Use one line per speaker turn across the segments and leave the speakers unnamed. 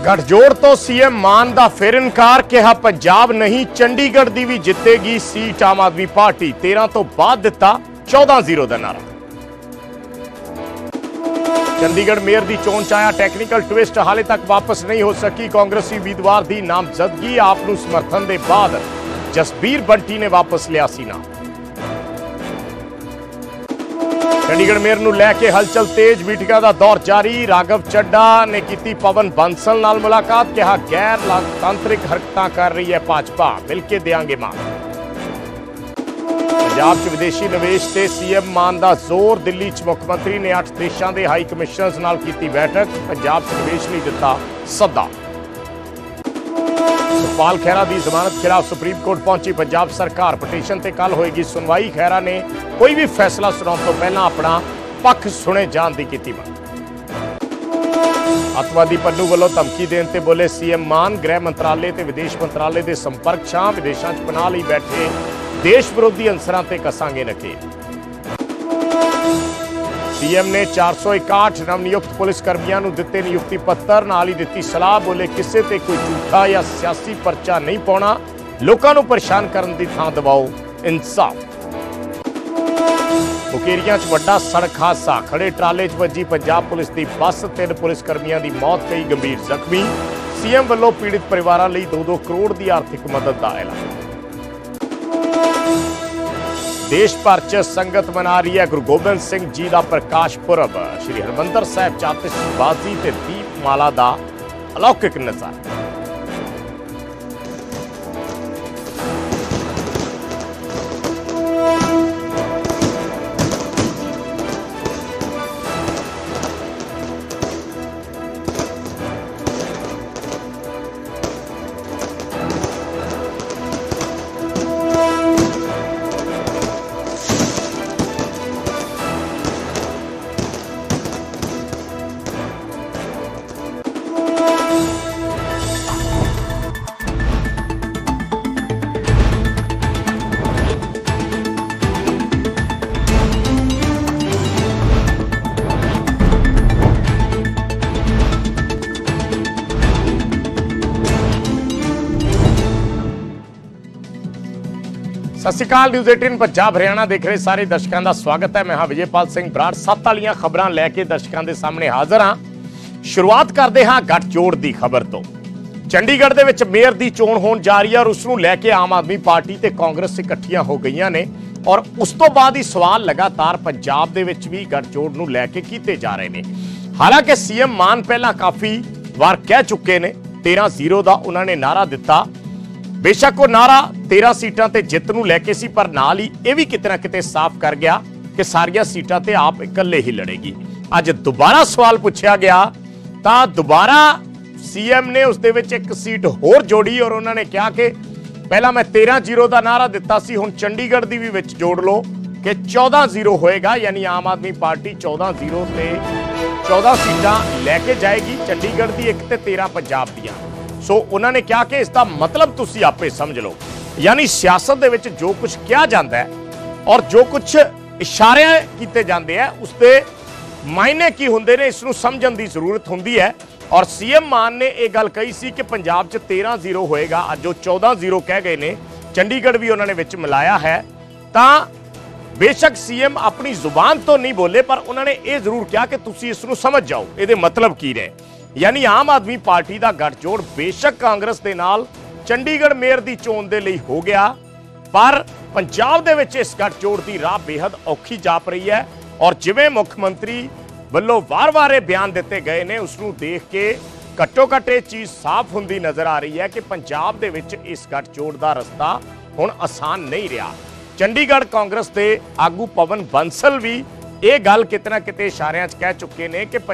गठजोड़ तो सीएम मान का फिर इनकार, कहा पंजाब नहीं चंडीगढ़ की भी जितेगी सीट आम आदमी पार्टी। 13 तो बाद दिता 14-0 का नारा। चंडीगढ़ मेयर की चोन च आया टैक्नीकल ट्विस्ट, हाले तक वापस नहीं हो सकी कांग्रेसी उम्मीदवार की नामजदगी। आप समर्थन के बाद जसबीर बंटी ने वापस लिया सी नाम। चंडीगढ़ मेयर नूं लैके हलचल तेज, मीटिंगां दा दौर जारी। राघव चड्डा ने की पवन बंसल नाल मुलाकात, कहा गैर लोकतांत्रिक हरकतां कर रही है भाजपा, मिलके देंगे मान। पंजाब च विदेशी निवेश से सीएम मान का जोर, दिल्ली च मुख्यमंत्री ने 8 देशों के हाई कमिश्नर्स नाल की बैठक, पंजाब च निवेश नहीं दिता सदा। सुखपाल खैरा की जमानत खिलाफ सुप्रीम कोर्ट पहुंची पंजाब सरकार, पटीशन से कल होएगी सुनवाई। खैरा ने कोई भी फैसला सुनाने तो पहला अपना पक्ष सुने जाने की मांग। अतवादी पन्नू वालों धमकी देने ते बोले सीएम मान, गृह मंत्रालय ते विदेश मंत्रालय के संपर्क छां, विदेशों च पनाह लई बैठे देश विरोधी अंसरां ते कसांगे नकेल। सीएम ने 461 नवनियुक्त पुलिस कर्मियों को दिते नियुक्ति पत्र, नाल ही दिती सलाह, बोले किसी ते कोई झूठा या सियासी परचा नहीं पाउणा, लोगों को परेशान करने की थां दवाओ इंसाफ। मुकेरियां च वड्डा सड़क हादसा, खड़े ट्राले च वजी पंजाब पुलिस की बस, 3 पुलिस कर्मियों की मौत, कई गंभीर जख्मी। सीएम वालों पीड़ित परिवारों लिए 2-2 करोड़ की आर्थिक मदद का ऐलान। देश भर च संगत मना रही है गुरु गोबिंद सिंह जी का प्रकाश पुरब, श्री हरमंदर साहिब च आतिशबाजी ते दीपमाला का अलौकिक नजारा। सत श्री अकाल, न्यूज़ 18 पंजाब हरियाणा देख रहे सारे दर्शकों का स्वागत है। मैं हाँ विजयपाल सिंह बराड़, 7 वाली खबरां लैके दर्शकों के सामने हाजिर हाँ। शुरुआत करते हाँ गठजोड़ की खबर तो। चंडीगढ़ दे विच मेयर की चोण होण जा रही है और उसनूं लैके आम आदमी पार्टी ते कांग्रेस इकट्ठियां हो गई ने और उस तो बाद ही सवाल लगातार पंजाब दे विच भी गठजोड़ नूं लैके कीते जा रहे हैं। हालांकि सीएम मान पहला काफी वार कह चुके ने 13-0 का उन्होंने नारा दिता। बेशक वो नारा 13 सीटां ते जित नूं लैके सी, पर नाल ही यह भी किते ना किते साफ कर गया कि सारियां सीटां ते आप इकल्ले ही लड़ेगी। अज दोबारा सवाल पूछा गया तो दोबारा सीएम ने उस दे विच एक सीट होर जोड़ी और उन्होंने कहा कि पहला मैं 13-0 का नारा दिता सी, हुण चंडीगढ़ दी भी विच जोड़ लो कि 14-0 होएगा, यानी आम आदमी पार्टी 14-0 ते 14 सीटां लैके जाएगी, चंडीगढ़ दी 1 ते 13 पंजाब दियां। सो उन्होंने कहा कि इसका मतलब तुसी आपे समझ लो, यानी सियासत दे विच जो कुछ किया जाता है और जो कुछ इशारे किए जाते हैं उसके मायने की होंदे ने, इसनूं समझण दी जरूरत होंदी है। और सीएम मान ने यह गल कही सी कि पंजाब च 13-0 होएगा, अज जो 14-0 कह गए ने, चंडीगढ़ भी उन्होंने विच मिलाया है। तां बेशक सीएम अपनी जुबान तो नहीं बोले, पर उन्होंने ये जरूर कहा कि तुसी इसनूं समझ जाओ ये मतलब की ने, यानी आम आदमी पार्टी का गठजोड़ बेशक कांग्रेस के नाल चंडीगढ़ मेयर की चोण के लिए हो गया, पर पंजाब दे विच इस गठजोड़ की राह बेहद औखी जाप रही है। और जिवें मुख्यमंत्री वालों वार-वार बयान दिते गए ने, उसनूं देख के घट्टो घट्ट ये चीज़ साफ होंदी नज़र आ रही है कि पंजाब दे विच इस गठजोड़ का रस्ता हुण आसान नहीं रहा। चंडीगढ़ कांग्रेस के आगू पवन बंसल भी ये गल किते ना किते इशारियां च कह चुके हैं कि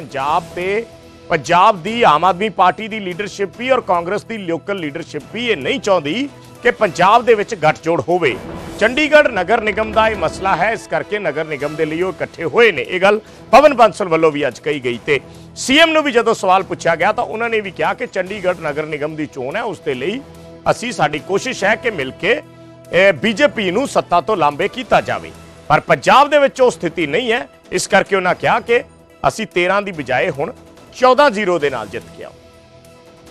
पंजाब दी आम आदमी पार्टी की लीडरशिप भी और कांग्रेस की लोकल लीडरशिप भी ये नहीं चाहती कि पंजाब दे विच गठजोड़ होवे। चंडीगढ़ नगर निगम का यह मसला है, इस करके नगर निगम के लिए इकट्ठे हुए ने। यह गल पवन बंसल वालों भी अज कही गई थे। सीएम नूं भी जदों सवाल पूछा गया तो उन्होंने भी कहा कि चंडीगढ़ नगर निगम की चोण है, उसके लिए असी साडी कोशिश है कि मिल के बीजेपी नूं सत्ता तो लांबे किया जाए, पर पंजाब दे विच वो स्थिति नहीं है। इस करके उन्होंने कहा कि असी 13 की बजाय हुण 14-0 दे नाल जित के आओ।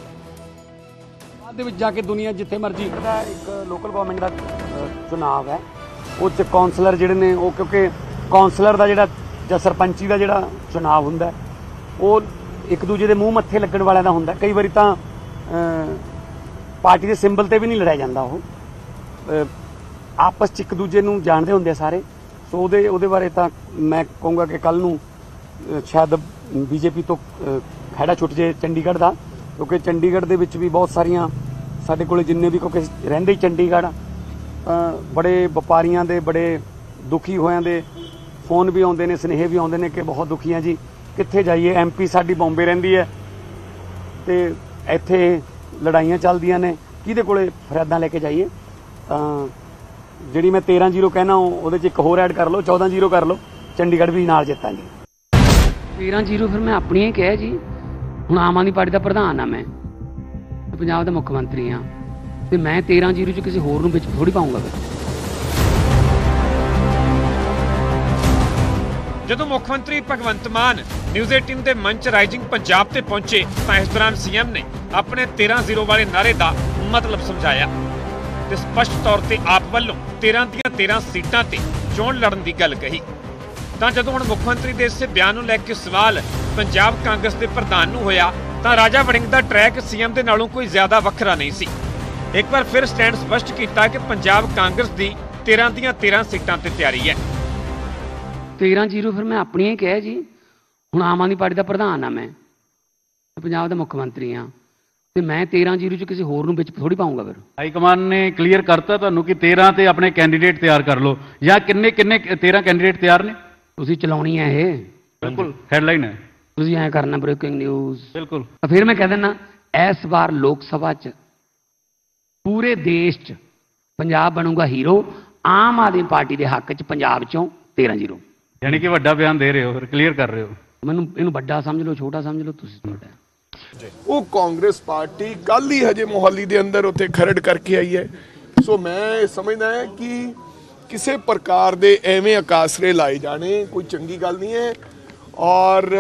ਦੇ ਵਿੱਚ ਜਾ ਕੇ ਦੁਨੀਆ ਜਿੱਥੇ ਮਰਜ਼ੀ ਦਾ ਇੱਕ ਲੋਕਲ ਗਵਰਨਮੈਂਟ ਦਾ ਚੁਣਾਵ ਹੈ, ਉਹ 'ਚ ਕੌਂਸਲਰ ਜਿਹੜੇ ਨੇ ਉਹ, ਕਿਉਂਕਿ ਕੌਂਸਲਰ ਦਾ ਜਿਹੜਾ ਜਾਂ ਸਰਪੰਚੀ ਦਾ ਜਿਹੜਾ ਚੁਣਾਵ ਹੁੰਦਾ ਉਹ ਇੱਕ ਦੂਜੇ ਦੇ ਮੂੰਹ ਮੱਥੇ ਲੱਗਣ ਵਾਲਿਆਂ ਦਾ ਹੁੰਦਾ। ਕਈ ਵਾਰੀ ਤਾਂ ਪਾਰਟੀ ਦੇ ਸਿੰਬਲ ਤੇ ਵੀ ਨਹੀਂ ਲੜਿਆ ਜਾਂਦਾ, ਉਹ ਆਪਸ 'ਚ ਇੱਕ ਦੂਜੇ ਨੂੰ ਜਾਣਦੇ ਹੁੰਦੇ ਸਾਰੇ। ਸੋ ਉਹਦੇ ਬਾਰੇ ਤਾਂ ਮੈਂ ਕਹੂੰਗਾ ਕਿ ਕੱਲ੍ਹ ਨੂੰ ਸ਼ਾਇਦ ਬੀਜੇਪੀ ਤੋਂ ਖਹਿੜਾ ਛੁੱਟ ਜੇ ਚੰਡੀਗੜ੍ਹ ਦਾ, ਕਿਉਂਕਿ ਚੰਡੀਗੜ੍ਹ ਦੇ ਵਿੱਚ ਵੀ ਬਹੁਤ ਸਾਰੀਆਂ ਸਾਡੇ ਕੋਲ ਜਿੰਨੇ ਵੀ, ਕਿਉਂਕਿ ਰਹਿੰਦੇ ਹੀ ਚੰਡੀਗੜ੍ਹ, ਬੜੇ ਵਪਾਰੀਆਂ ਦੇ ਬੜੇ ਦੁਖੀ ਹੋਇਆਂ ਦੇ ਫੋਨ ਵੀ ਆਉਂਦੇ ਨੇ, ਸੁਨੇਹੇ ਵੀ ਆਉਂਦੇ ਨੇ ਕਿ ਬਹੁਤ ਦੁਖੀ ਆ ਜੀ, ਕਿੱਥੇ ਜਾਈਏ। MP ਸਾਡੀ ਬੰਬੇ ਰਹਿੰਦੀ ਹੈ ਤੇ ਇੱਥੇ ਲੜਾਈਆਂ ਚੱਲਦੀਆਂ ਨੇ, ਕਿਹਦੇ ਕੋਲੇ ਫਰਿਆਦਾਂ ਲੈ ਕੇ ਜਾਈਏ। ਤਾਂ ਜਿਹੜੀ ਮੈਂ 13-0 ਕਹਿਣਾ ਉਹਦੇ 'ਚ ਇੱਕ ਹੋਰ ਐਡ ਕਰ ਲਓ, 14-0 ਕਰ ਲਓ, ਚੰਡੀਗੜ੍ਹ ਵੀ ਨਾਲ ਜਿੱਤਾਂਗੇ। 13-0 ਫਿਰ ਮੈਂ ਆਪਣੀਆਂ ਹੀ ਕਿਹਾ ਜੀ। ਹੁਣ ਆਮ ਆਦਮੀ ਪਾਰਟੀ ਦਾ ਪ੍ਰਧਾਨ ਆ, ਮੈਂ ਪੰਜਾਬ ਦਾ ਮੁੱਖ ਮੰਤਰੀ ਹਾਂ, ਤੇ ਮੈਂ 13-0 'ਚ ਕਿਸੇ ਹੋਰ ਨੂੰ ਵਿੱਚ ਥੋੜੀ ਪਾਊਂਗਾ। ਫਿਰ
ਜਦੋਂ ਮੁੱਖ ਮੰਤਰੀ ਭਗਵੰਤ ਮਾਨ ਨਿਊਜ਼ 18 ਦੇ ਮੰਚ ਰਾਈਜ਼ਿੰਗ ਪੰਜਾਬ ਤੇ ਪਹੁੰਚੇ ਤਾਂ ਇਸ ਦੌਰਾਨ CM ਨੇ ਆਪਣੇ 13-0 ਵਾਲੇ ਨਾਅਰੇ ਦਾ ਮਤਲਬ ਸਮਝਾਇਆ ਤੇ ਸਪਸ਼ਟ ਤੌਰ ਤੇ ਆਪ ਵੱਲੋਂ 13 ਦੀਆਂ 13 ਸੀਟਾਂ ਤੇ ਚੋਣ ਲੜਨ ਦੀ ਗੱਲ ਕਹੀ। ਤਾਂ ਜਦੋਂ ਹੁਣ ਮੁੱਖ ਮੰਤਰੀ ਦੇ ਇਸ ਬਿਆਨ ਨੂੰ ਲੈ ਕੇ ਸਵਾਲ ਪੰਜਾਬ ਕਾਂਗਰਸ ਦੇ ਪ੍ਰਧਾਨ ਨੂੰ ਹੋਇਆ ਤਾਂ ਰਾਜਾ ਵੜਿੰਗ ਦਾ ਟਰੈਕ CM ਦੇ ਨਾਲੋਂ ਕੋਈ ਜ਼ਿਆਦਾ ਵੱਖਰਾ ਨਹੀਂ ਸੀ। ਇੱਕ ਵਾਰ ਫਿਰ ਸਟੈਂਡ ਸਪਸ਼ਟ ਕੀਤਾ ਕਿ ਪੰਜਾਬ ਕਾਂਗਰਸ ਦੀ 13 ਦੀਆਂ 13 ਸੀਟਾਂ ਤੇ ਤਿਆਰੀ ਹੈ।
13-0 ਫਿਰ ਮੈਂ ਆਪਣੀਆਂ ਹੀ ਕਿਹਾ ਜੀ। ਹੁਣ ਆਮ ਆਦਮੀ ਪਾਰਟੀ ਦਾ ਪ੍ਰਧਾਨ ਆ, ਮੈਂ ਪੰਜਾਬ ਦਾ ਮੁੱਖ ਮੰਤਰੀ ਹਾਂ, ਤੇ ਮੈਂ 13-0 'ਚ ਕਿਸੇ ਹੋਰ ਨੂੰ ਵਿੱਚ ਥੋੜੀ ਪਾਊਂਗਾ। ਫਿਰ
ਹਾਈ ਕਮਾਨ ਨੇ ਕਲੀਅਰ ਕਰਤਾ ਤੁਹਾਨੂੰ ਕਿ 13 ਤੇ ਆਪਣੇ ਕੈਂਡੀਡੇਟ ਤਿਆਰ ਕਰ ਲਓ, ਜਾਂ ਕਿੰਨੇ 13 ਕੈਂਡੀਡੇਟ ਤਿਆਰ ਨੇ?
ਤੁਸੀਂ ਚਲਾਉਣੀ ਹੈ ਇਹ,
ਬਿਲਕੁਲ ਹੈਡਲਾਈਨ ਹੈ,
ਤੁਸੀਂ ਐਂ ਕਰਨਾ ਬ੍ਰੇਕਿੰਗ ਨਿਊਜ਼।
ਬਿਲਕੁਲ।
ਫਿਰ ਮੈਂ ਕਹਿ ਦਿੰਦਾ, ਇਸ ਵਾਰ ਲੋਕ ਸਭਾ 'ਚ ਪੂਰੇ ਦੇਸ਼ 'ਚ ਪੰਜਾਬ ਬਣੂਗਾ ਹੀਰੋ। ਆਮ ਆਦਮੀ ਪਾਰਟੀ ਦੇ ਹੱਕ 'ਚ ਪੰਜਾਬ 'ਚੋਂ 13-0।
ਯਾਨੀ ਕਿ ਵੱਡਾ ਬਿਆਨ ਦੇ ਰਹੇ ਹੋ, ਫਿਰ ਕਲੀਅਰ ਕਰ ਰਹੇ ਹੋ।
ਮੈਨੂੰ ਇਹਨੂੰ ਵੱਡਾ ਸਮਝ ਲਓ, ਛੋਟਾ ਸਮਝ ਲਓ, ਤੁਸੀਂ ਤੁਹਾਡਾ।
ਉਹ ਕਾਂਗਰਸ ਪਾਰਟੀ ਕੱਲ ਹੀ ਹਜੇ ਮੋਹਾਲੀ ਦੇ ਅੰਦਰ ਉੱਥੇ ਖਰੜ ਕਰਕੇ ਆਈ ਹੈ। ਸੋ ਮੈਂ ਸਮਝਦਾ ਹੈ ਕਿ ਕਿਸੇ ਪ੍ਰਕਾਰ ਦੇ ਐਵੇਂ ਅਕਾਸਰੇ ਲਾਏ ਜਾਣੇ ਕੋਈ ਚੰਗੀ ਗੱਲ ਨਹੀਂ ਹੈ। ਔਰ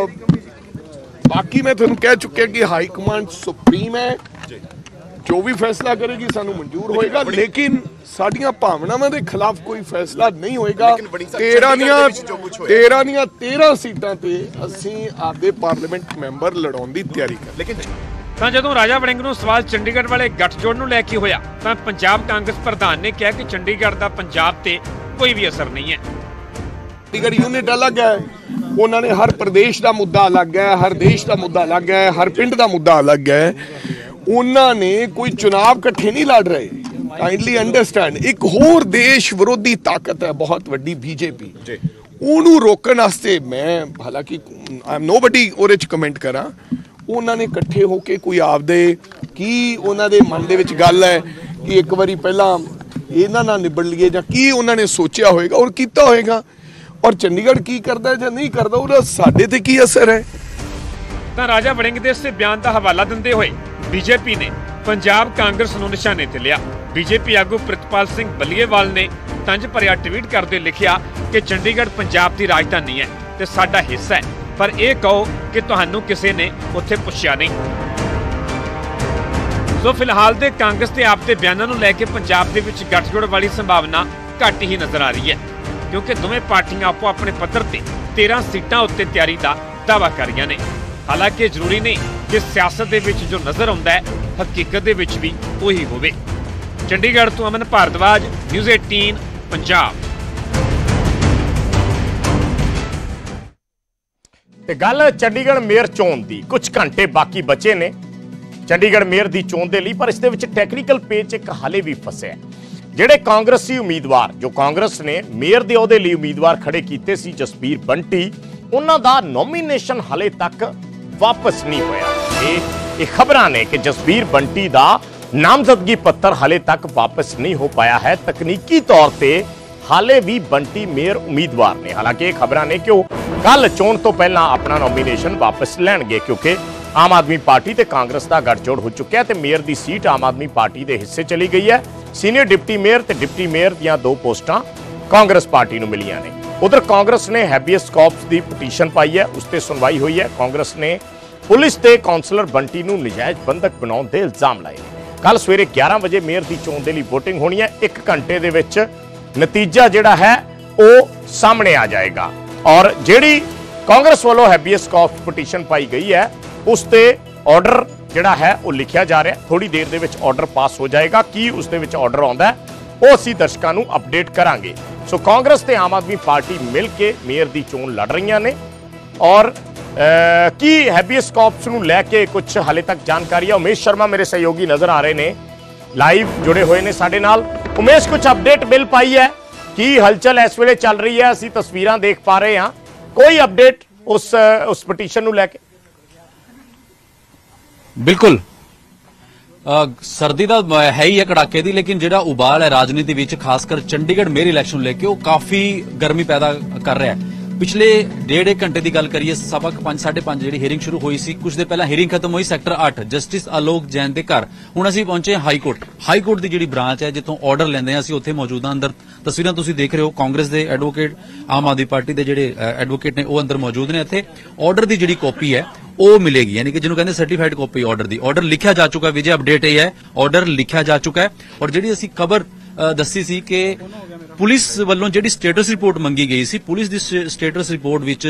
ਬਾਕੀ ਮੈਂ ਤੁਹਾਨੂੰ ਕਹਿ ਚੁੱਕਿਆ ਕਿ ਹਾਈ ਕਮਾਂਡ ਸੁਪਰੀਮ ਹੈ, ਜੋ ਵੀ ਫੈਸਲਾ ਕਰੇਗੀ ਸਾਨੂੰ ਮਨਜ਼ੂਰ ਹੋਏਗਾ, ਲੇਕਿਨ ਸਾਡੀਆਂ ਭਾਵਨਾਵਾਂ ਦੇ ਖਿਲਾਫ ਕੋਈ ਫੈਸਲਾ ਨਹੀਂ ਹੋਏਗਾ। 13 ਦੀਆਂ 13 ਸੀਟਾਂ ਤੇ ਅਸੀਂ ਆਪਦੇ ਪਾਰਲੀਮੈਂਟ ਮੈਂਬਰ ਲੜਾਉਣ ਦੀ ਤਿਆਰੀ ਕਰ।
ਤਾਂ ਜਦੋਂ ਰਾਜਾ ਵੜਿੰਗ ਨੂੰ ਸਵਾਲ ਚੰਡੀਗੜ੍ਹ ਵਾਲੇ ਗੱਠਜੋੜ ਨੂੰ ਲੈ ਕੇ ਹੋਇਆ ਤਾਂ ਪੰਜਾਬ ਕਾਂਗਰਸ ਪ੍ਰਧਾਨ ਨੇ ਕਿਹਾ ਕਿ ਚੰਡੀਗੜ੍ਹ ਦਾ ਪੰਜਾਬ ਤੇ ਕੋਈ ਵੀ ਅਸਰ ਨਹੀਂ ਹੈ।
ਚੰਡੀਗੜ੍ਹ ਯੂਨਿਟ ਅਲੱਗ ਹੈ, ਉਹਨਾਂ ਨੇ ਹਰ ਪ੍ਰਦੇਸ਼ ਦਾ ਮੁੱਦਾ ਅਲੱਗ ਹੈ, ਹਰ ਦੇਸ਼ ਦਾ ਮੁੱਦਾ ਅਲੱਗ ਹੈ, ਹਰ ਪਿੰਡ ਦਾ ਮੁੱਦਾ ਅਲੱਗ ਹੈ। ਉਹਨਾਂ ਨੇ ਕੋਈ ਚੁਣਾਵ ਇਕੱਠੇ ਨਹੀਂ ਲੜ ਰਹੇ। ਕਾਈਂਡਲੀ ਅੰਡਰਸਟੈਂਡ, ਇੱਕ ਹੋਰ ਦੇਸ਼ ਵਿਰੋਧੀ ਤਾਕਤ ਹੈ ਬਹੁਤ ਵੱਡੀ BJP, ਉਹਨੂੰ ਰੋਕਣ ਵਾਸਤੇ ਮੈਂ, ਹਾਲਾਂਕਿ ਆਈ ਐਮ ਨੋਬਡੀ ਉਹਦੇ 'ਚ ਕਮੈਂਟ ਕਰਾਂ, ਉਹਨਾਂ ਨੇ ਇਕੱਠੇ ਹੋ ਕੇ ਕੋਈ ਆਪਦੇ ਕੀ ਉਹਨਾਂ ਦੇ ਮਨ ਦੇ ਵਿੱਚ ਗੱਲ ਹੈ ਕਿ ਇੱਕ ਵਾਰੀ ਪਹਿਲਾਂ ਇਹਨਾਂ ਨਾਲ ਨਿਬੜ ਲਈਏ, ਜਾਂ ਕੀ ਉਹਨਾਂ ਨੇ ਸੋਚਿਆ ਹੋਏਗਾ ਔਰ ਕੀਤਾ ਹੋਏਗਾ, ਔਰ ਚੰਡੀਗੜ੍ਹ ਕੀ ਕਰਦਾ ਜਾਂ ਨਹੀਂ ਕਰਦਾ ਉਹਦਾ ਸਾਡੇ ਤੇ ਕੀ ਅਸਰ ਹੈ।
ਤਾਂ ਰਾਜਾ ਵੜਿੰਗ ਦੇ ਇਸ ਬਿਆਨ ਦਾ ਹਵਾਲਾ ਦਿੰਦੇ ਹੋਏ BJP ਨੇ ਪੰਜਾਬ ਕਾਂਗਰਸ ਨੂੰ ਨਿਸ਼ਾਨੇ ਤੇ ਲਿਆ। BJP ਆਗੂ ਪ੍ਰਿਤਪਾਲ ਸਿੰਘ ਬੱਲੀਏਵਾਲ ਨੇ ਤੰਜ ਭਰਿਆ ਟਵੀਟ ਕਰਦੇ ਲਿਖਿਆ ਕਿ ਚੰਡੀਗੜ੍ਹ ਪੰਜਾਬ ਦੀ ਰਾਜਧਾਨੀ ਹੈ ਤੇ ਸਾਡਾ ਹਿੱਸਾ ਹੈ, ਪਰ ਇਹ ਕਹੋ ਕਿ ਤੁਹਾਨੂੰ ਕਿਸੇ ਨੇ ਉੱਥੇ ਪੁੱਛਿਆ ਨਹੀਂ। ਸੋ ਫਿਲਹਾਲ ਦੇ ਕਾਂਗਰਸ ਦੇ ਆਪ ਦੇ ਬਿਆਨਾਂ ਨੂੰ ਲੈ ਕੇ ਪੰਜਾਬ ਦੇ ਵਿੱਚ ਗੱਠਜੋੜ ਵਾਲੀ ਸੰਭਾਵਨਾ ਘੱਟ ਹੀ ਨਜ਼ਰ ਆ ਰਹੀ ਹੈ, ਕਿਉਂਕਿ ਦੋਵੇਂ ਪਾਰਟੀਆਂ ਆਪੋ ਆਪਣੇ ਪੱਧਰ ਤੇ 13 ਸੀਟਾਂ ਉੱਤੇ ਤਿਆਰੀ ਦਾ ਦਾਅਵਾ ਕਰ ਰਹੀਆਂ ਨੇ। ਹਾਲਾਂਕਿ ਜ਼ਰੂਰੀ ਨਹੀਂ ਕਿ ਸਿਆਸਤ ਦੇ ਵਿੱਚ ਜੋ ਨਜ਼ਰ ਆਉਂਦਾ ਹੈ ਹਕੀਕਤ ਦੇ ਵਿੱਚ ਵੀ ਉਹੀ ਹੋਵੇ। ਚੰਡੀਗੜ੍ਹ ਤੋਂ ਅਮਨ ਭਾਰਦਵਾਜ, ਨਿਊਜ਼ 18 ਪੰਜਾਬ।
ਤੇ ਗੱਲ ਚੰਡੀਗੜ੍ਹ ਮੇਅਰ ਚੋਣ ਦੀ, ਕੁਝ ਘੰਟੇ ਬਾਕੀ ਬਚੇ ਨੇ ਚੰਡੀਗੜ੍ਹ ਮੇਅਰ ਦੀ ਚੋਣ ਦੇ ਲਈ, ਪਰ ਇਸ ਦੇ ਵਿੱਚ ਟੈਕਨੀਕਲ ਪੇਚ ਇੱਕ ਹਾਲੇ ਵੀ ਫਸਿਆ। ਜਿਹੜੇ ਕਾਂਗਰਸੀ ਉਮੀਦਵਾਰ ਜੋ ਕਾਂਗਰਸ ਨੇ ਮੇਅਰ ਦੇ ਅਹੁਦੇ ਲਈ ਉਮੀਦਵਾਰ ਖੜੇ ਕੀਤੇ ਸੀ, ਜਸਬੀਰ ਬੰਟੀ, ਉਹਨਾਂ ਦਾ ਨੋਮੀਨੇਸ਼ਨ ਹਾਲੇ ਤੱਕ ਵਾਪਸ ਨਹੀਂ ਹੋਇਆ। ਇਹ ਖਬਰਾਂ ਨੇ ਕਿ ਜਸਬੀਰ ਬੰਟੀ ਦਾ ਨਾਮਜ਼ਦਗੀ ਪੱਤਰ ਹਾਲੇ ਤੱਕ ਵਾਪਸ ਨਹੀਂ ਹੋ ਪਾਇਆ ਹੈ। ਤਕਨੀਕੀ ਤੌਰ ਤੇ ਹਾਲੇ ਵੀ ਬੰਟੀ ਮੇਅਰ ਉਮੀਦਵਾਰ ਨੇ। ਹਾਲਾਂਕਿ ਇਹ ਖਬਰਾਂ ਨੇ ਕਿ ਉਹ ਕੱਲ ਚੋਣ ਤੋਂ ਪਹਿਲਾਂ ਆਪਣਾ ਨੋਮੀਨੇਸ਼ਨ ਵਾਪਸ ਲੈਣਗੇ, ਕਿਉਂਕਿ ਆਮ ਆਦਮੀ ਪਾਰਟੀ ਤੇ ਕਾਂਗਰਸ ਦਾ ਗੱਠਜੋੜ ਹੋ ਚੁੱਕਿਆ ਤੇ ਮੇਅਰ ਦੀ ਸੀਟ ਆਮ ਆਦਮੀ ਪਾਰਟੀ ਦੇ ਹਿੱਸੇ ਚਲੀ ਗਈ ਹੈ। ਸੀਨੀਅਰ ਡਿਪਟੀ ਮੇਅਰ ਤੇ ਡਿਪਟੀ ਮੇਅਰ ਦੀਆਂ 2 ਪੋਸਟਾਂ ਕਾਂਗਰਸ ਪਾਰਟੀ ਨੂੰ ਮਿਲੀਆਂ ਨੇ। ਉਧਰ ਕਾਂਗਰਸ ਨੇ ਹੈਬੀਅਸ ਕਾਰਪਸ ਦੀ ਪਟੀਸ਼ਨ ਪਾਈ ਹੈ, ਉਸ ਤੇ ਸੁਣਵਾਈ ਹੋਈ ਹੈ। ਕਾਂਗਰਸ ਨੇ ਪੁਲਿਸ ਤੇ ਕਾਉਂਸਲਰ ਬੰਟੀ ਨੂੰ ਨਜਾਇਜ਼ ਬੰਧਕ ਬਣਾਉਣ ਦੇ ਇਲਜ਼ਾਮ ਲਾਏ। ਕੱਲ ਸਵੇਰੇ 11 ਵਜੇ ਮੇਅਰ ਦੀ ਚੋਣ ਦੇ ਲਈ VOTING ਹੋਣੀ ਹੈ। 1 ਘੰਟੇ ਦੇ ਵਿੱਚ ਨਤੀਜਾ ਜਿਹੜਾ ਹੈ ਉਹ ਸਾਹਮਣੇ ਆ ਜਾਏਗਾ। ਔਰ ਜਿਹੜੀ ਕਾਂਗਰਸ ਵੱਲੋਂ ਹੈਬੀਅਸ ਕਾਰਪਸ ਪਟੀਸ਼ਨ ਪਾਈ ਗਈ ਹੈ ਉਸ ਤੇ ਆਰਡਰ ਜਿਹੜਾ ਹੈ ਉਹ ਲਿਖਿਆ ਜਾ ਰਿਹਾ। ਥੋੜੀ ਦੇਰ ਦੇ ਵਿੱਚ ਆਰਡਰ ਪਾਸ ਹੋ ਜਾਏਗਾ। ਕੀ ਉਸ ਦੇ ਵਿੱਚ ਆਰਡਰ ਆਉਂਦਾ ਉਹ ਅਸੀਂ ਦਰਸ਼ਕਾਂ ਨੂੰ ਅਪਡੇਟ ਕਰਾਂਗੇ। ਸੋ ਕਾਂਗਰਸ ਤੇ ਆਮ ਆਦਮੀ ਪਾਰਟੀ ਮਿਲ ਕੇ ਮੇਅਰ ਦੀ ਚੋਣ ਲੜ ਰਹੀਆਂ ਨੇ ਔਰ ਕੀ ਹੈਬੀਅਸ ਕਾਰਪਸ ਨੂੰ ਲੈ ਕੇ ਕੁਝ ਹਾਲੇ ਤੱਕ ਜਾਣਕਾਰੀ ਹੈ। ਉਮੇਸ਼ ਸ਼ਰਮਾ ਮੇਰੇ ਸਹਿਯੋਗੀ ਨਜ਼ਰ ਆ ਰਹੇ ਨੇ, ਲਾਈਵ ਜੁੜੇ ਹੋਏ ਨੇ ਸਾਡੇ ਨਾਲ। ਉਮੇਸ਼, ਕੁਝ ਅਪਡੇਟ ਮਿਲ ਪਾਈ ਹੈ? ਕੀ ਹਲਚਲ ਇਸ ਵੇਲੇ ਚੱਲ ਰਹੀ ਹੈ? ਅਸੀਂ ਤਸਵੀਰਾਂ ਦੇਖ ਪਾ ਰਹੇ ਹਾਂ, ਕੋਈ ਅਪਡੇਟ ਉਸ ਪਟੀਸ਼ਨ ਨੂੰ ਲੈ ਕੇ?
ਬਿਲਕੁਲ ਸਰਦੀ ਦਾ ਹੈ ਹੀ ਹੈ ਕੜਾਕੇ ਦੀ, ਲੇਕਿਨ ਜਿਹੜਾ ਉਬਾਲ ਹੈ ਰਾਜਨੀਤੀ ਵਿੱਚ ਖਾਸ ਕਰ ਚੰਡੀਗੜ੍ਹ ਮੇਅਰ ਇਲੈਕਸ਼ਨ ਨੂੰ ਲੈ ਕੇ ਉਹ ਕਾਫੀ ਗਰਮੀ ਪੈਦਾ ਕਰ ਰਿਹਾ ਹੈ। ਪਿਛਲੇ 1.5 ਘੰਟੇ ਦੀ ਗੱਲ ਕਰੀਏ, ਸਵਾ 5:30 ਜਿਹੜੀ ਹੀਅਰਿੰਗ ਸ਼ੁਰੂ ਹੋਈ ਸੀ, ਕੁਝ ਦੇ ਪਹਿਲਾਂ ਹੀਅਰਿੰਗ ਖਤਮ ਹੋਈ ਸੈਕਟਰ 8 ਜਸਟਿਸ ਆਲੋਕ ਜੈਨ ਦੇ ਘਰ। ਹੁਣ ਅਸੀਂ ਪਹੁੰਚੇ ਹਾਈ ਕੋਰਟ ਦੀ ਜਿਹੜੀ ਬ੍ਰਾਂਚ ਹੈ ਜਿੱਥੋਂ ਆਰਡਰ ਲੈਂਦੇ ਹਾਂ ਅਸੀਂ, ਉੱਥੇ ਮੌਜੂਦ ਹਾਂ। ਅੰਦਰ ਤਸਵੀਰਾਂ ਤੁਸੀਂ ਦੇਖ ਰਹੇ ਹੋ, ਕਾਂਗਰਸ ਦੇ ਐਡਵੋਕੇਟ, ਆਮ ਆਦਮੀ ਪਾਰਟੀ ਦੇ ਜਿਹੜੇ ਐਡਵੋਕੇਟ ਨੇ ਉਹ ਅੰਦਰ ਮੌਜੂਦ ਨੇ। ਇੱਥੇ ਆਰਡਰ ਦੀ ਜਿਹੜੀ ਕਾਪੀ ਹੈ ਉਹ ਮਿਲੇਗੀ, ਯਾਨੀ ਕਿ ਜਿਹਨੂੰ ਕਹਿੰਦੇ ਸਰਟੀਫਾਈਡ ਕਾਪੀ ਆਰਡਰ ਦੀ। ਆਰਡਰ ਲਿਖਿਆ ਜਾ ਚੁੱਕਾ, ਵਿਜੇ ਅਪਡੇਟ ਇਹ ਹੈ, ਆਰਡਰ ਲਿਖਿਆ ਜਾ ਚੁੱਕਾ ਹੈ। ਔਰ ਜਿਹੜੀ ਅਸੀਂ ਖਬਰ ਦੱਸੀ ਸੀ ਕਿ ਪੁਲਿਸ ਵੱਲੋਂ ਜਿਹੜੀ ਸਟੇਟਸ ਰਿਪੋਰਟ ਮੰਗੀ ਗਈ ਸੀ, ਪੁਲਿਸ ਦੀ ਸਟੇਟਸ ਰਿਪੋਰਟ ਵਿੱਚ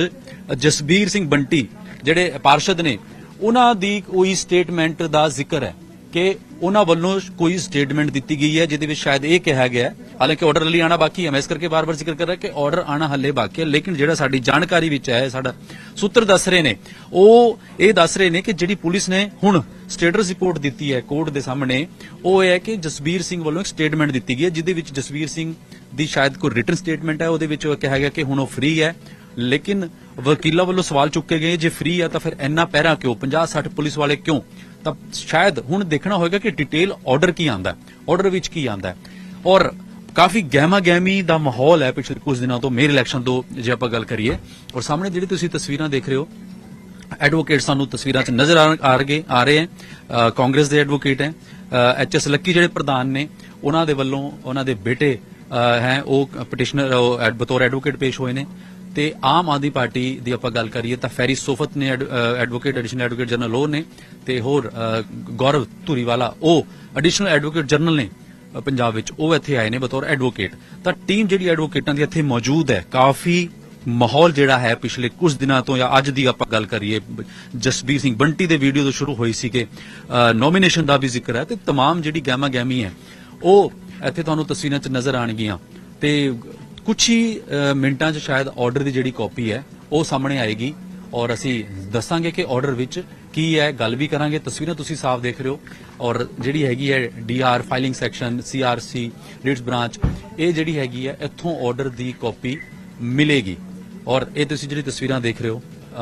ਜਸਬੀਰ ਸਿੰਘ ਬੰਟੀ ਜਿਹੜੇ ਪਾਰਸ਼ਦ ਨੇ ਉਹਨਾਂ ਦੀ ਕੋਈ ਸਟੇਟਮੈਂਟ ਦਾ ਜ਼ਿਕਰ ਹੈ ਕਿ ਉਹਨਾਂ ਵੱਲੋਂ ਕੋਈ ਸਟੇਟਮੈਂਟ ਦਿੱਤੀ ਗਈ ਹੈ ਜਿਹਦੇ ਵਿੱਚ ਸ਼ਾਇਦ ਇਹ ਕਿਹਾ ਗਿਆ, ਹਾਲਾਂਕਿ ਆਰਡਰ ਲਈ ਆਣਾ ਬਾਕੀ ਹੈ। ਮੈਂ ਇਸ ਕਰਕੇ ਬਾਰ-ਬਾਰ ਜ਼ਿਕਰ ਕਰ ਰਿਹਾ ਕਿ ਆਰਡਰ ਆਣਾ ਹੱਲੇ ਬਾਕੀ ਹੈ, ਲੇਕਿਨ ਜਿਹੜਾ ਸਾਡੀ ਜਾਣਕਾਰੀ ਵਿੱਚ ਹੈ, ਸਾਡਾ ਸੂਤਰ ਦੱਸ ਰਹੇ ਨੇ, ਉਹ ਇਹ ਦੱਸ ਰਹੇ ਨੇ ਕਿ ਜਿਹੜੀ ਪੁਲਿਸ ਨੇ ਹੁਣ ਸਟੇਟਸ ਰਿਪੋਰਟ ਦਿੱਤੀ ਹੈ ਕੋਰਟ ਦੇ ਸਾਹਮਣੇ, ਉਹ ਇਹ ਹੈ ਕਿ ਜਸਬੀਰ ਸਿੰਘ ਵੱਲੋਂ ਇੱਕ ਸਟੇਟਮੈਂਟ ਦਿੱਤੀ ਗਈ ਹੈ ਜਿਹਦੇ ਵਿੱਚ ਜਸਬੀਰ ਸਿੰਘ ਦੀ ਸ਼ਾਇਦ ਕੋਈ ਰਿਟਨ ਸਟੇਟਮੈਂਟ ਹੈ, ਉਹਦੇ ਵਿੱਚ ਕਿਹਾ ਗਿਆ ਕਿ ਹੁਣ ਉਹ ਫ੍ਰੀ ਹੈ। ਲੇਕਿਨ ਵਕੀਲਾਂ ਵੱਲੋਂ ਸਵਾਲ ਚੁੱਕੇ ਗਏ, ਜੇ ਫ੍ਰੀ ਹੈ ਤਾਂ ਫਿਰ ਇੰਨਾ ਪਹਿਰਾ ਕਿਉਂ, 50-60 ਪੁਲਿਸ ਵਾਲੇ ਕਿਉਂ? ਤਾਂ ਸ਼ਾਇਦ ਹੁਣ ਦੇਖਣਾ ਹੋਏਗਾ ਕਿ ਡਿਟੇਲ ਆਰਡਰ ਕੀ ਆਂਦਾ, ਆਰਡਰ ਵਿੱਚ ਕੀ ਆਂਦਾ। ਔਰ ਕਾਫੀ ਗਹਿਮਾ ਗਹਿਮੀ ਦਾ ਮਾਹੌਲ ਹੈ ਪਿਛਲੇ ਕੁਝ ਦਿਨਾਂ ਤੋਂ ਮੇਅਰ ਇਲੈਕਸ਼ਨ ਤੋਂ ਜੇ ਆਪਾਂ ਗੱਲ ਕਰੀਏ। ਔਰ ਸਾਹਮਣੇ ਜਿਹੜੀ ਤੁਸੀਂ ਤਸਵੀਰਾਂ ਦੇਖ ਰਹੇ ਹੋ, ਐਡਵੋਕੇਟ ਸਾਨੂੰ ਤਸਵੀਰਾਂ 'ਚ ਨਜ਼ਰ ਆ ਰਹੇ ਹੈ। ਕਾਂਗਰਸ ਦੇ ਐਡਵੋਕੇਟ ਹੈ, HS ਲੱਕੀ ਜਿਹੜੇ ਪ੍ਰਧਾਨ ਨੇ, ਉਹਨਾਂ ਦੇ ਵੱਲੋਂ ਉਹਨਾਂ ਦੇ ਬੇਟੇ ਹੈ ਉਹ ਪਟੀਸ਼ਨਰ ਬਤੌਰ ਐਡਵੋਕੇਟ ਪੇਸ਼ ਹੋਏ ਨੇ। ਤੇ ਆਮ ਆਦਮੀ ਪਾਰਟੀ ਦੀ ਆਪਾਂ ਗੱਲ ਕਰੀਏ ਤਾਂ ਫੈਰੀ ਸੋਫਤ ਨੇ ਐਡਵੋਕੇਟ, ਐਡੀਸ਼ਨਲ ਐਡਵੋਕੇਟ ਜਨਰਲ ਉਹ ਨੇ, ਤੇ ਹੋਰ ਗੌਰਵ ਧੂਰੀਵਾਲਾ ਉਹ ਐਡੀਸ਼ਨਲ ਐਡਵੋਕੇਟ ਜਨਰਲ ਨੇ ਪੰਜਾਬ ਵਿੱਚ, ਉਹ ਇੱਥੇ ਆਏ ਨੇ ਬਤੌਰ ਐਡਵੋਕੇਟ। ਤਾਂ ਟੀਮ ਜਿਹੜੀ ਐਡਵੋਕੇਟਾਂ ਦੀ ਇੱਥੇ ਮੌਜੂਦ ਹੈ। ਕਾਫੀ ਮਾਹੌਲ ਜਿਹੜਾ ਹੈ ਪਿਛਲੇ ਕੁਝ ਦਿਨਾਂ ਤੋਂ ਜਾਂ ਅੱਜ ਦੀ ਆਪਾਂ ਗੱਲ ਕਰੀਏ, ਜਸਬੀਰ ਸਿੰਘ ਬੰਟੀ ਦੇ ਵੀਡੀਓ ਤੋਂ ਸ਼ੁਰੂ ਹੋਈ ਸੀ ਕਿ ਨੋਮੀਨੇਸ਼ਨ ਦਾ ਵੀ ਜ਼ਿਕਰ ਹੈ, ਤੇ तमाम ਜਿਹੜੀ ਗਹਿਮਾ ਗਹਿਮੀ ਹੈ ਉਹ ਇੱਥੇ ਤੁਹਾਨੂੰ ਤਸਵੀਰਾਂ 'ਚ ਨਜ਼ਰ ਆਣਗੀਆਂ। ਤੇ ਕੁਝ ਹੀ ਮਿੰਟਾਂ 'ਚ ਸ਼ਾਇਦ ਆਰਡਰ ਦੀ ਜਿਹੜੀ ਕਾਪੀ ਹੈ ਉਹ ਸਾਹਮਣੇ ਆਏਗੀ ਔਰ ਅਸੀਂ ਦੱਸਾਂਗੇ ਕਿ ਆਰਡਰ ਵਿੱਚ ਕੀ ਹੈ, ਗੱਲ ਵੀ ਕਰਾਂਗੇ। ਤਸਵੀਰਾਂ ਤੁਸੀਂ ਸਾਫ਼ ਦੇਖ ਰਹੇ ਹੋ। ਔਰ ਜਿਹੜੀ ਹੈਗੀ ਹੈ DR ਫਾਈਲਿੰਗ ਸੈਕਸ਼ਨ, CRC ਰੀਡਸ ਬ੍ਰਾਂਚ, ਇਹ ਜਿਹੜੀ ਹੈਗੀ ਹੈ ਇੱਥੋਂ ਆਰਡਰ ਦੀ ਕਾਪੀ ਮਿਲੇਗੀ। ਔਰ ਇਹ ਤੁਸੀਂ ਜਿਹੜੀ ਤਸਵੀਰਾਂ ਦੇਖ ਰਹੇ ਹੋ,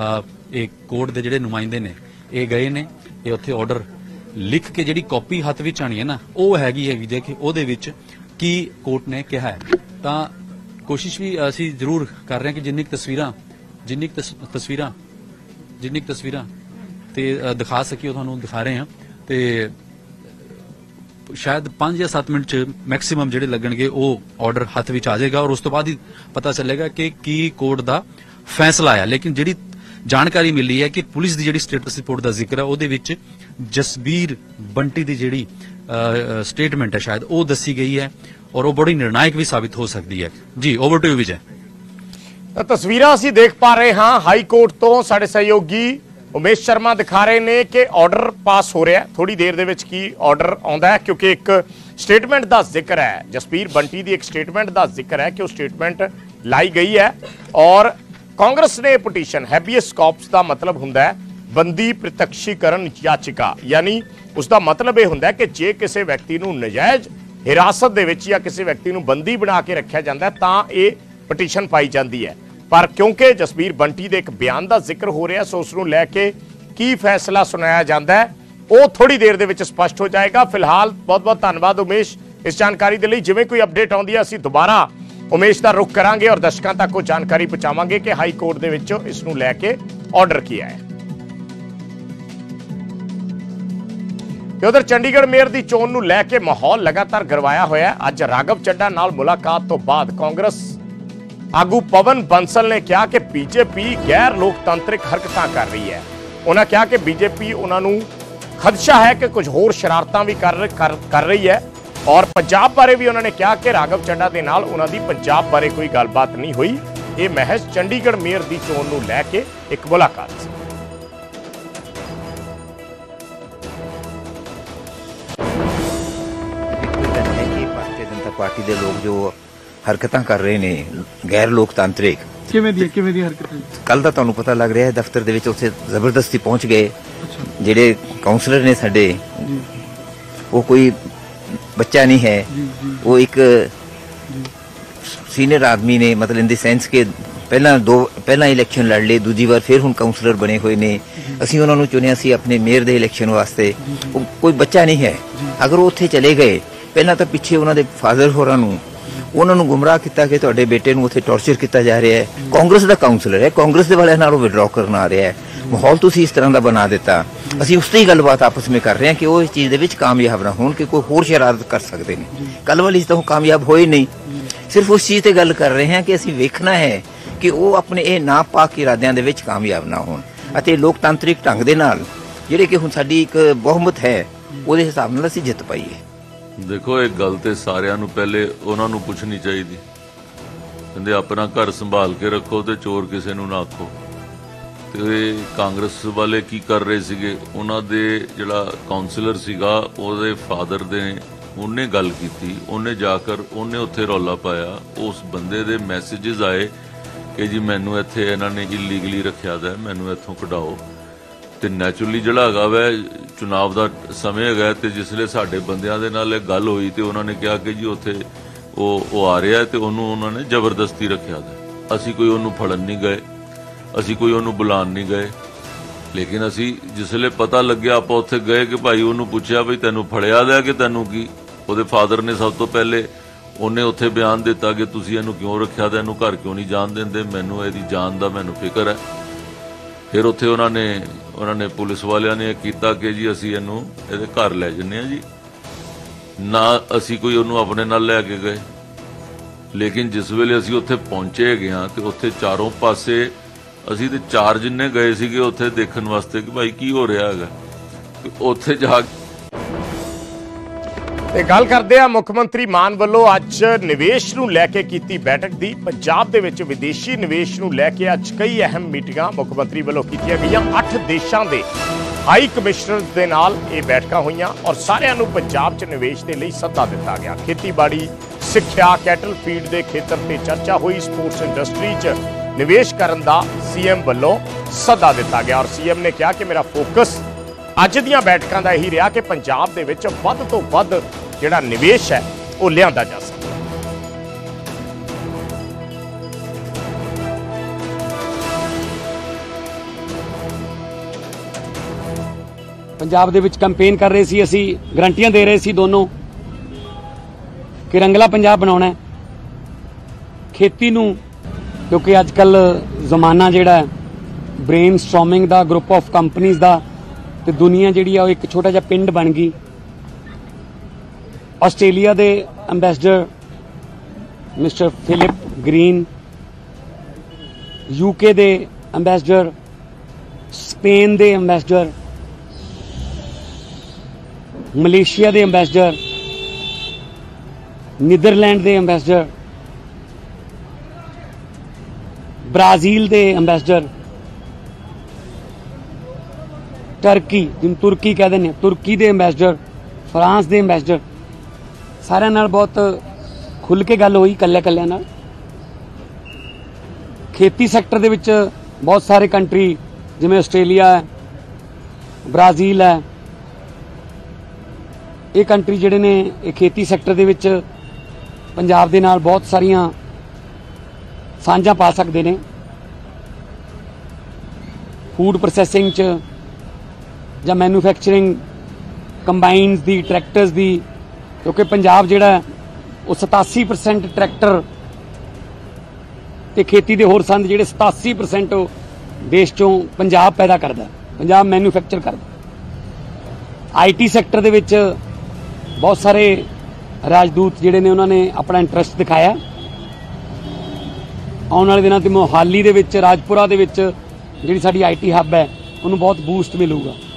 ਇਹ ਕੋਰਟ ਦੇ ਜਿਹੜੇ ਨੁਮਾਇੰਦੇ ਨੇ ਇਹ ਗਏ ਨੇ, ਇਹ ਉੱਥੇ ਆਰਡਰ ਲਿਖ ਕੇ ਜਿਹੜੀ ਕਾਪੀ ਹੱਥ ਵਿੱਚ ਆਣੀ ਹੈ ਨਾ, ਉਹ ਹੈਗੀ ਜੇ ਕਿ ਉਹਦੇ ਵਿੱਚ ਕੀ ਕੋਰਟ ਨੇ ਕਿਹਾ ਹੈ। ਤਾਂ ਕੋਸ਼ਿਸ਼ ਵੀ ਅਸੀਂ ਜ਼ਰੂਰ ਕਰ ਰਹੇ ਹਾਂ ਕਿ ਜਿੰਨੀ ਤਸਵੀਰਾਂ ਤੇ ਦਿਖਾ ਸਕੀਏ ਤੁਹਾਨੂੰ ਦਿਖਾ ਰਹੇ ਹਾਂ। ਤੇ ਸ਼ਾਇਦ 5 ਜਾਂ 7 ਮਿੰਟ ਚ ਮੈਕਸਿਮਮ ਜਿਹੜੇ ਲੱਗਣਗੇ ਉਹ ਆਰਡਰ ਹੱਥ ਵਿੱਚ ਆ ਜਾਏਗਾ ਔਰ ਉਸ ਤੋਂ ਬਾਅਦ ਹੀ ਪਤਾ ਚੱਲੇਗਾ ਕਿ ਕੀ ਕੋਰਟ ਦਾ ਫੈਸਲਾ ਆਇਆ। ਲੇਕਿਨ ਜਿਹੜੀ ਜਾਣਕਾਰੀ ਮਿਲੀ ਹੈ ਕਿ ਪੁਲਿਸ ਦੀ ਜਿਹੜੀ ਸਟੇਟਸ ਰਿਪੋਰਟ ਦਾ ਜ਼ਿਕਰ ਹੈ ਉਹਦੇ ਵਿੱਚ ਜਸਬੀਰ ਬੰਟੀ ਦੀ ਜਿਹੜੀ ਸਟੇਟਮੈਂਟ ਹੈ ਸ਼ਾਇਦ ਉਹ ਦੱਸੀ ਗਈ ਹੈ ਔਰ ਉਹ ਬੜੀ ਨਿਰਣਾਇਕ ਵੀ ਸਾਬਿਤ ਹੋ ਸਕਦੀ ਹੈ। ਜੀ ਓਵਰ ਟੂ ਯੂ ਵਿਜੇ।
ਤਾਂ ਤਸਵੀਰਾਂ ਅਸੀਂ ਦੇਖ ਪਾ ਰਹੇ ਹਾਂ ਹਾਈ ਕੋਰਟ ਤੋਂ, ਸਾਡੇ ਸਹਿਯੋਗੀ ਉਮੇਸ਼ ਸ਼ਰਮਾ ਦਿਖਾ ਰਹੇ ਨੇ ਕਿ ਆਰਡਰ ਪਾਸ ਹੋ ਰਿਹਾ। ਥੋੜੀ ਦੇਰ ਦੇ ਵਿੱਚ ਕੀ ਆਰਡਰ ਆਉਂਦਾ ਹੈ, ਕਿਉਂਕਿ ਇੱਕ ਸਟੇਟਮੈਂਟ ਦਾ ਜ਼ਿਕਰ ਹੈ, ਜਸਬੀਰ ਬੰਟੀ ਦੀ ਇੱਕ ਸਟੇਟਮੈਂਟ ਦਾ ਜ਼ਿਕਰ ਹੈ ਕਿ ਉਹ ਸਟੇਟਮੈਂਟ ਲਾਈ ਗਈ ਹੈ। ਔਰ ਕਾਂਗਰਸ ਨੇ ਪਟੀਸ਼ਨ, ਹੈਬੀਅਸ ਕਾਰਪਸ ਦਾ ਮਤਲਬ ਹੁੰਦਾ ਹੈ ਬੰਦੀ ਪ੍ਰਤੱਖੀਕਰਨ ਯਾਚਿਕਾ, ਯਾਨੀ ਉਸ ਦਾ ਮਤਲਬ ਇਹ ਹੁੰਦਾ ਹੈ ਕਿ ਜੇ ਕਿਸੇ ਵਿਅਕਤੀ ਨੂੰ ਨਜਾਇਜ਼ ਹਿਰਾਸਤ ਦੇ ਵਿੱਚ ਜਾਂ ਕਿਸੇ ਵਿਅਕਤੀ ਨੂੰ ਬੰਦੀ ਬਣਾ ਕੇ ਰੱਖਿਆ ਜਾਂਦਾ ਤਾਂ ਇਹ ਪਟੀਸ਼ਨ ਪਾਈ ਜਾਂਦੀ ਹੈ। ਪਰ ਕਿਉਂਕਿ ਜਸਬੀਰ ਬੰਟੀ ਦੇ ਇੱਕ ਬਿਆਨ ਦਾ ਜ਼ਿਕਰ ਹੋ ਰਿਹਾ, ਸੋ ਉਸ ਨੂੰ ਲੈ ਕੇ ਕੀ ਫੈਸਲਾ ਸੁਣਾਇਆ ਜਾਂਦਾ ਹੈ ਉਹ ਥੋੜੀ ਦੇਰ ਦੇ ਵਿੱਚ ਸਪਸ਼ਟ ਹੋ ਜਾਏਗਾ। ਫਿਲਹਾਲ ਬਹੁਤ ਬਹੁਤ ਧੰਨਵਾਦ ਉਮੇਸ਼ ਇਸ ਜਾਣਕਾਰੀ ਦੇ ਲਈ। ਜਿਵੇਂ ਕੋਈ ਅਪਡੇਟ ਆਉਂਦੀ ਹੈ ਅਸੀਂ ਦੁਬਾਰਾ ਉਮੇਸ਼ ਦਾ ਰੁਖ ਕਰਾਂਗੇ ਔਰ ਦਰਸ਼ਕਾਂ ਤੱਕ ਉਹ ਜਾਣਕਾਰੀ ਪਹੁੰਚਾਵਾਂਗੇ ਕਿ ਹਾਈ ਕੋਰਟ ਦੇ ਵਿੱਚ ਇਸ ਨੂੰ ਲੈ ਕੇ ਆਰਡਰ ਕੀ ਆਇਆ। ਤੇ ਉਧਰ ਚੰਡੀਗੜ੍ਹ ਮੇਅਰ ਦੀ ਚੋਣ ਨੂੰ ਲੈ ਕੇ ਮਾਹੌਲ ਲਗਾਤਾਰ ਗਰਮਾਇਆ ਹੋਇਆ ਹੈ। ਅੱਜ ਰਾਘਵ ਚੱਡਾ ਨਾਲ ਮੁਲਾਕਾਤ ਤੋਂ ਬਾਅਦ ਕਾਂਗਰਸ ਆਗੂ ਪਵਨ ਬੰਸਲ ਨੇ ਕਿਹਾ ਕਿ ਬੀਜੇਪੀ ਗੈਰ ਲੋਕਤੰਤਰਿਕ ਹਰਕਤਾਂ ਕਰ ਰਹੀ ਹੈ। ਉਹਨਾਂ ਕਿਹਾ ਕਿ ਬੀਜੇਪੀ ਉਹਨਾਂ ਨੂੰ खदशा है कि कुछ होर शरारतां भी कर रही है। और पंजाब बारे भी उन्होंने कहा कि राघव चड्ढा दे नाल उन्हां दी पंजाब बारे कोई गलबात नहीं हुई। ये महज चंडीगढ़ मेयर की चोण नूं लैके एक मुलाकात सी।
भारतीय जनता पार्टी के लोग जो हरकतां कर रहे ने गैर लोकतांत्रिक कल का तुहानूं पता लग रहा है दफ्तर दे विच उत्थे जबरदस्ती पहुंच गए। जिहड़े काउंसलर ने साडे वो कोई बच्चा नहीं है, वो एक सीनियर आदमी ने, मतलब इन द सेंस के पहला इलैक्शन लड़ ले, दूजी बार फिर हुण काउंसलर बने हुए ने। असीं उन्हां नूं चुनिया सी अपने मेयर दे इलैक्शन वास्ते। कोई बच्चा नहीं है। अगर वो उत्थे चले गए, पहला तो पिछे उन्हां दे फादर होरां नूं उन्हां नूं गुमराह किया कि तुहाडे बेटे नूं उत्थे टॉर्चर किया जा रहा है। कांग्रेस का काउंसलर है, कांग्रेस के वालिਆਂ नालों विड्रॉ करना आ रहा है। माहौल तुसीं इस तरह का बना दिता। असीं उस ते ही गलबात आपस में कर रहे हैं कि वो इस चीज़ दे विच कामयाब ना होण कि कोई होर शरारत कर सकते हैं। कल वाली तो कामयाब होए नहीं। सिर्फ उस चीज़ ते गल कर रहे हैं कि असीं वेखना है कि वो अपने ये नापाक इरादिਆਂ ਦੇ ਵਿੱਚ कामयाब ना होण ਅਤੇ लोकतांत्रिक ढंग ਦੇ ਨਾਲ ਜਿਹੜੇ कि हुण साडी एक बहुमत है ਉਹਦੇ ਹਿਸਾਬ ਨਾਲ ਅਸੀਂ ਜਿੱਤ ਪਾਈਏ।
देखो एक गल तो सारिਆਂ ਨੂੰ ਪਹਿਲੇ ਉਹਨਾਂ ਨੂੰ ਪੁੱਛਣੀ ਚਾਹੀਦੀ। ਕਹਿੰਦੇ ਆਪਣਾ ਘਰ ਸੰਭਾਲ ਕੇ ਰੱਖੋ ਤੇ ਚੋਰ ਕਿਸੇ ਨੂੰ ਨਾ ਆਖੋ। ਤੇ ਕਾਂਗਰਸ ਵਾਲੇ ਕੀ ਕਰ ਰਹੇ ਸੀਗੇ, ਉਹਨਾਂ ਦੇ ਜਿਹੜਾ ਕਾਉਂਸਲਰ ਸੀਗਾ ਉਹਦੇ ਫਾਦਰ ਦੇ ਉਹਨੇ ਗੱਲ ਕੀਤੀ, ਉਹਨੇ ਜਾ ਕਰ ਉਹਨੇ ਉੱਥੇ ਰੌਲਾ ਪਾਇਆ। ਉਸ ਬੰਦੇ ਦੇ ਮੈਸੇजेस ਆਏ ਕਿ ਜੀ ਮੈਨੂੰ ਇੱਥੇ ਇਹਨਾਂ ਨੇ ਇਲੀਗਲੀ ਰੱਖਿਆ ਦਾ, ਮੈਨੂੰ ਇੱਥੋਂ ਕਢਾਓ। ਤੇ ਨੈਚੁਰਲੀ ਜਿਹੜਾ ਹੈਗਾ ਵੈ ਚੁਣਾਵ ਦਾ ਸਮੇਂ ਹੈਗਾ ਤੇ ਜਿਸਲੇ ਸਾਡੇ ਬੰਦਿਆਂ ਦੇ ਨਾਲ ਇਹ ਗੱਲ ਹੋਈ ਤੇ ਉਹਨਾਂ ਨੇ ਕਿਹਾ ਕਿ ਜੀ ਉੱਥੇ ਉਹ ਆ ਰਿਹਾ ਤੇ ਉਹਨੂੰ ਉਹਨਾਂ ਨੇ ਜ਼ਬਰਦਸਤੀ ਰੱਖਿਆ ਦਾ। ਅਸੀਂ ਕੋਈ ਉਹਨੂੰ ਫੜਨ ਨਹੀਂ ਗਏ, ਅਸੀਂ ਕੋਈ ਉਹਨੂੰ ਬੁਲਾਉਣ ਨਹੀਂ ਗਏ। ਲੇਕਿਨ ਅਸੀਂ ਜਿਸਲੇ ਪਤਾ ਲੱਗਿਆ ਆਪਾਂ ਉੱਥੇ ਗਏ ਕਿ ਭਾਈ ਉਹਨੂੰ ਪੁੱਛਿਆ ਵੀ ਤੈਨੂੰ ਫੜਿਆ ਦਾ ਕਿ ਤੈਨੂੰ ਕੀ। ਉਹਦੇ ਫਾਦਰ ਨੇ ਸਭ ਤੋਂ ਪਹਿਲੇ ਉਹਨੇ ਉੱਥੇ ਬਿਆਨ ਦਿੱਤਾ ਕਿ ਤੁਸੀਂ ਇਹਨੂੰ ਕਿਉਂ ਰੱਖਿਆ ਦਾ, ਇਹਨੂੰ ਘਰ ਕਿਉਂ ਨਹੀਂ ਜਾਣ ਦਿੰਦੇ, ਮੈਨੂੰ ਇਹਦੀ ਜਾਨ ਦਾ ਮੈਨੂੰ ਫਿਕਰ ਹੈ। ਫਿਰ ਉੱਥੇ ਉਹਨਾਂ ਨੇ ਪੁਲਿਸ ਵਾਲਿਆਂ ਨੇ ਕੀਤਾ ਕਿ ਜੀ ਅਸੀਂ ਇਹਨੂੰ ਇਹਦੇ ਘਰ ਲੈ ਜੰਨੇ ਆ ਜੀ, ਨਾ ਅਸੀਂ ਕੋਈ ਉਹਨੂੰ ਆਪਣੇ ਨਾਲ ਲੈ ਕੇ ਗਏ। ਲੇਕਿਨ ਜਿਸ ਵੇਲੇ ਅਸੀਂ ਉੱਥੇ ਪਹੁੰਚੇ ਗਏ ਹਾਂ ਤੇ ਉੱਥੇ ਚਾਰੋਂ ਪਾਸੇ ਅਸੀਂ ਤੇ ਚਾਰ ਜਿੰਨੇ ਗਏ ਸੀਗੇ ਉੱਥੇ ਦੇਖਣ ਵਾਸਤੇ ਕਿ ਭਾਈ ਕੀ ਹੋ ਰਿਹਾ ਹੈਗਾ। ਤੇ ਉੱਥੇ ਜਾ
ਤੇ ਗੱਲ ਕਰਦੇ ਆ ਮੁੱਖ ਮੰਤਰੀ ਮਾਨ ਵੱਲੋਂ ਅੱਜ ਨਿਵੇਸ਼ ਨੂੰ ਲੈ ਕੇ ਕੀਤੀ ਬੈਠਕ ਦੀ। ਪੰਜਾਬ ਦੇ ਵਿੱਚ ਵਿਦੇਸ਼ੀ ਨਿਵੇਸ਼ ਨੂੰ ਲੈ ਕੇ ਅੱਜ ਕਈ ਅਹਿਮ ਮੀਟਿੰਗਾਂ ਮੁੱਖ ਮੰਤਰੀ ਵੱਲੋਂ ਕੀਤੀਆਂ ਗਈਆਂ। 8 ਦੇਸ਼ਾਂ ਦੇ ਹਾਈ ਕਮਿਸ਼ਨਰਸ ਦੇ ਨਾਲ ਇਹ ਬੈਠਕਾਂ ਹੋਈਆਂ ਔਰ ਸਾਰਿਆਂ ਨੂੰ ਪੰਜਾਬ 'ਚ ਨਿਵੇਸ਼ ਦੇ ਲਈ ਸੱਦਾ ਦਿੱਤਾ ਗਿਆ। ਖੇਤੀਬਾੜੀ, ਸਿੱਖਿਆ, ਕੈਟਲ ਫੀਡ ਦੇ ਖੇਤਰ ਤੇ ਚਰਚਾ ਹੋਈ। ਸਪੋਰਟਸ ਇੰਡਸਟਰੀ 'ਚ ਨਿਵੇਸ਼ ਕਰਨ ਦਾ ਸੀਐਮ ਵੱਲੋਂ ਸੱਦਾ ਦਿੱਤਾ ਗਿਆ ਔਰ ਸੀਐਮ ਨੇ ਕਿਹਾ ਕਿ ਮੇਰਾ ਫੋਕਸ ਅੱਜ ਦੀਆਂ ਬੈਠਕਾਂ ਦਾ ਇਹੀ ਰਿਹਾ ਕਿ ਪੰਜਾਬ ਦੇ ਵਿੱਚ ਵੱਧ ਤੋਂ ਵੱਧ ਜਿਹੜਾ ਨਿਵੇਸ਼ ਹੈ ਉਹ ਲਿਆਂਦਾ ਜਾ ਸਕੇ।
ਪੰਜਾਬ ਦੇ ਵਿੱਚ ਕੈਂਪੇਨ ਕਰ ਰਹੇ ਸੀ, ਅਸੀਂ ਗਰੰਟੀਆਂ ਦੇ ਰਹੇ ਸੀ ਦੋਨੋਂ ਕਿ ਰੰਗਲਾ ਪੰਜਾਬ ਬਣਾਉਣਾ। ਖੇਤੀ ਨੂੰ ਕਿਉਂਕਿ ਅੱਜ ਕੱਲ ਜ਼ਮਾਨਾ ਜਿਹੜਾ ਬ੍ਰੇਨ ਸਟ੍ਰੋਮਿੰਗ ਦਾ, ਗਰੁੱਪ ਆਫ ਕੰਪਨੀਆਂ ਦਾ, ਤੇ ਦੁਨੀਆ ਜਿਹੜੀ ਆ ਉਹ ਇੱਕ ਛੋਟਾ ਜਿਹਾ ਪਿੰਡ ਬਣ ਗਈ। ਆਸਟ੍ਰੇਲੀਆ ਦੇ ambassador mister Philip Green, UK ਦੇ ਐਂਬੈਸਡਰ, ਸਪੇਨ ਦੇ ਐਂਬੈਸਡਰ, ਮਲੇਸ਼ੀਆ ਦੇ ਐਂਬੈਸਡਰ, ਨੀਦਰਲੈਂਡ ਦੇ ਐਂਬੈਸਡਰ, ਬ੍ਰਾਜ਼ੀਲ ਦੇ ਐਂਬੈਸਡਰ, टर्की जिन्हें तुर्की कहते हैं, तुर्की के एंबैसडर, फ्रांस के एंबैसडर, सारे नाल बहुत खुल के गल हुई। कल्ले कल्ले नाल खेती सैक्टर दे विच बहुत सारे कंट्री जिवें आस्ट्रेलिया है, ब्राजील है, ये कंट्री जिहड़े ने खेती सैक्टर दे विच पंजाब दे नाल बहुत सारियां सांझां पा सकते हैं। फूड प्रोसैसिंग च ਜਾਂ मैन्यूफैक्चरिंग कंबाइनस दी, ट्रैक्टर्स दी, क्योंकि पंजाब जिहड़ा वो 87% ट्रैक्टर ते खेती दे होर संद जिहड़े 87% देश चों पंजाब पैदा करदा, पंजाब मैन्यूफैक्चर करदा। IT सैक्टर दे विच बहुत सारे राजदूत जिहड़े ने उन्होंने अपना इंटरस्ट दिखाया। आउण वाले दिनां ते मोहाली दे विच, राजपुरा दे विच जिहड़ी साडी IT हब है उन्होंने बहुत बूस्ट मिलूगा।